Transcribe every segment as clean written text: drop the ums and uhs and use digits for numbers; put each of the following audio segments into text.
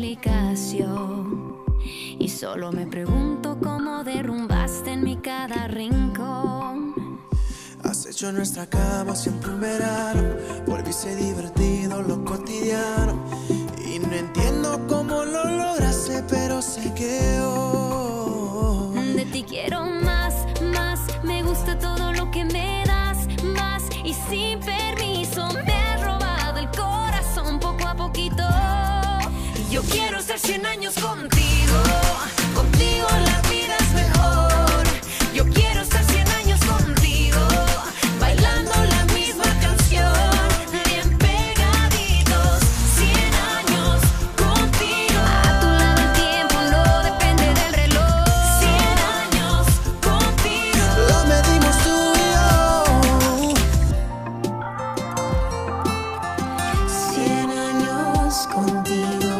explicación. Y solo me pregunto cómo derrumbaste en mi cada rincón. Has hecho nuestra cama siempre un verano. Volviste divertido lo cotidiano. Y no entiendo cómo lo lograste, pero sé que hoy de ti quiero más, más. Me gusta todo lo que me das, más. Y sin permiso me has robado el corazón poco a poquito. Yo quiero estar 100 años contigo. Contigo la vida es mejor. Yo quiero estar 100 años contigo, bailando la misma canción, bien pegaditos. 100 años contigo. A tu lado el tiempo no depende del reloj. 100 años contigo. lo medimos tú y yo. 100 años contigo.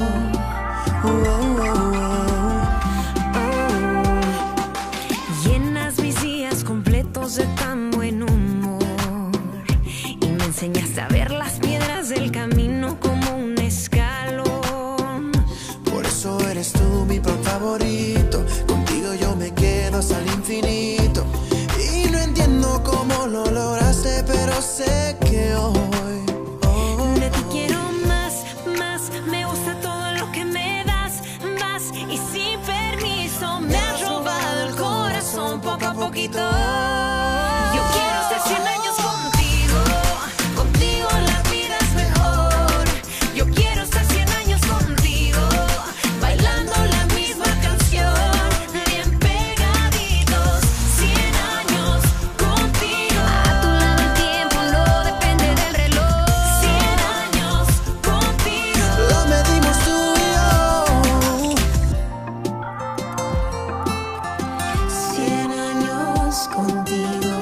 Llenas mis días completos de tan buen humor y me enseñaste a ver las piedras del camino como un escalón. Por eso eres tú mi pan favorito. Contigo yo me quedo hasta el infinito. Y no entiendo cómo lo lograste, pero sé que hoy De ti quiero más, más. Me gusta todo lo que me das, más. Y sin permiso me has robado el corazón poco a poquito. Yo quiero estar 100 años contigo. Contigo la vida es mejor. Yo quiero estar 100 años contigo, bailando la misma canción, bien pegaditos. 100 años contigo. A tu lado el tiempo no depende del reloj. 100 años contigo. lo medimos tú y yo. 100 años contigo.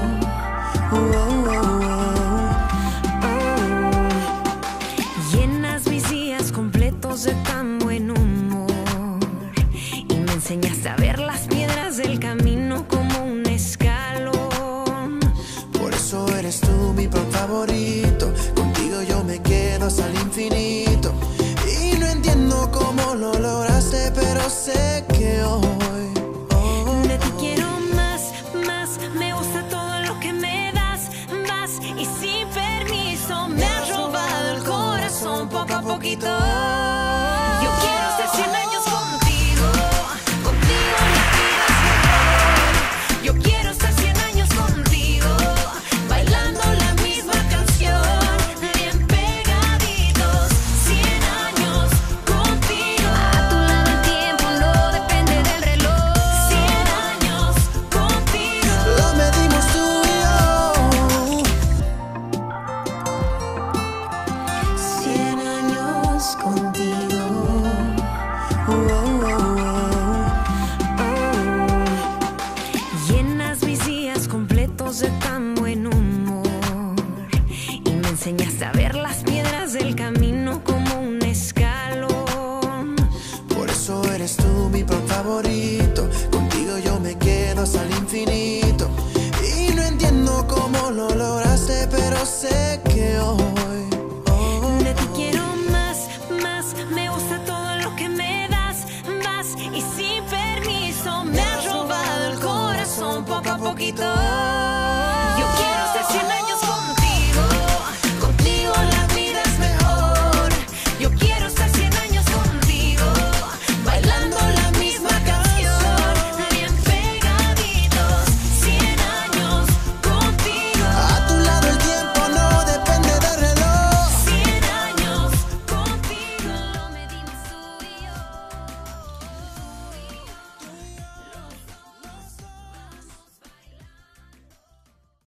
Llenas mis días completos de tan buen humor y me enseñaste a ver las piedras del camino como un escalón. Por eso eres tú mi pan favorito. Contigo yo me quedo hasta el infinito. Y no entiendo cómo lo lograste, pero sé que hoy De ti quiero más, más. Me gusta todo lo que me das, más. Y sin permiso me has robado el corazón poco a poquito. Yo quiero estar 100 años contigo. Contigo la vida es mejor. Yo quiero estar 100 años contigo, bailando la misma canción, bien pegaditos. 100 años contigo. A tu lado el tiempo no depende del reloj. 100 años contigo. lo medimos tú y yo. 100 años contigo. Llenas mis días completos de tan buen humor y me enseñaste a ver las piedras del camino como un escalón. Por eso eres tú mi pan favorito. Contigo yo me quedo hasta el infinito. Y no entiendo cómo lo lograste, pero sé que hoy De ti quiero más, más. Me gusta todo lo que me das, más. Y sin permiso me has robado el corazón poco a poquito.